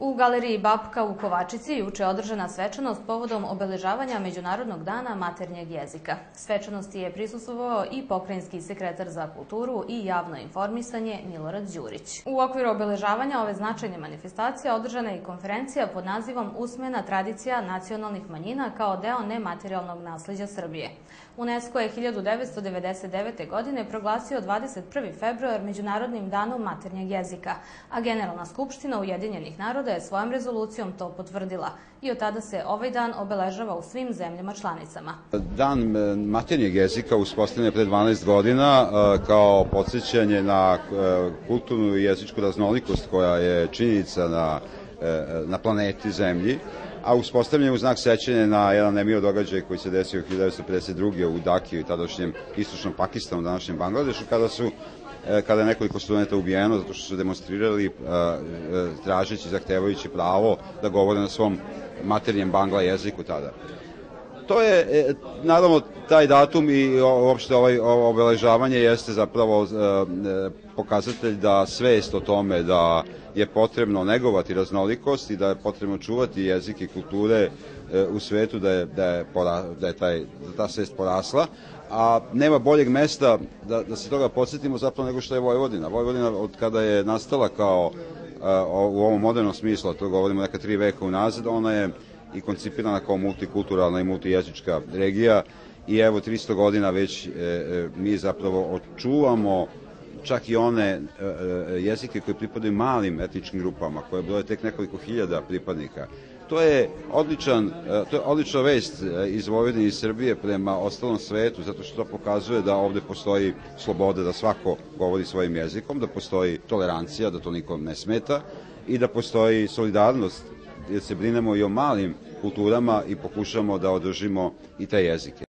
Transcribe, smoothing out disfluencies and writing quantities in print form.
U galeriji Babka u Kovačici juče je održana svečanost povodom obeležavanja Međunarodnog dana maternjeg jezika. Svečanosti je prisustvovao i pokrajinski sekretar za kulturu i javno informisanje Milorad Đurić. U okviru obeležavanja ove značajne manifestacije održana je i konferencija pod nazivom Usmena tradicija nacionalnih manjina kao deo nematerijalnog nasleđa Srbije. UNESCO je 1999. godine proglasio 21. februar Međunarodnim danom maternjeg jezika, a Generalna skupština Ujedinjenih naroda je svojom rezolucijom to potvrdila i od tada se ovaj dan obeležava u svim zemljama članicama. Dan maternjeg jezika uspostavljen je pre 12 godina kao podsjećanje na kulturnu i jezičku raznolikost koja je činjenica na planeti Zemlji, a uspostavljen je u znak sećanja na jedan nemio događaj koji se desio 1952. u Dakiju i tadašnjem istočnom Pakistanu, današnjem Bangladešu, kada je nekoliko studenta ubijeno zato što su demonstrirali tražeći, zahtevajući pravo da govore na svom maternjem bangla jeziku tada. To je, naravno, taj datum i uopšte ovo obeležavanje jeste zapravo pokazatelj da svest o tome da je potrebno negovati raznolikost i da je potrebno čuvati jezik i kulture u svetu, da je ta svest porasla, a nema boljeg mesta da se toga podsjetimo zapravo nego što je Vojvodina. Vojvodina od kada je nastala kao u ovom modernom smislu, a to govorimo neka 3 veka unazad, ona je i koncipirana kao multikulturalna i multijezička regija i evo 300 godina već mi zapravo očuvamo čak i one jezike koje pripadaju malim etničkim grupama, koje broje tek nekoliko hiljada pripadnika. To je odlična vest iz Vojvodine i Srbije prema ostalom svetu, zato što to pokazuje da ovde postoji sloboda da svako govori svojim jezikom, da postoji tolerancija, da to nikom ne smeta i da postoji solidarnost, jer se brinemo i o malim kulturama i pokušamo da održimo i te jezike.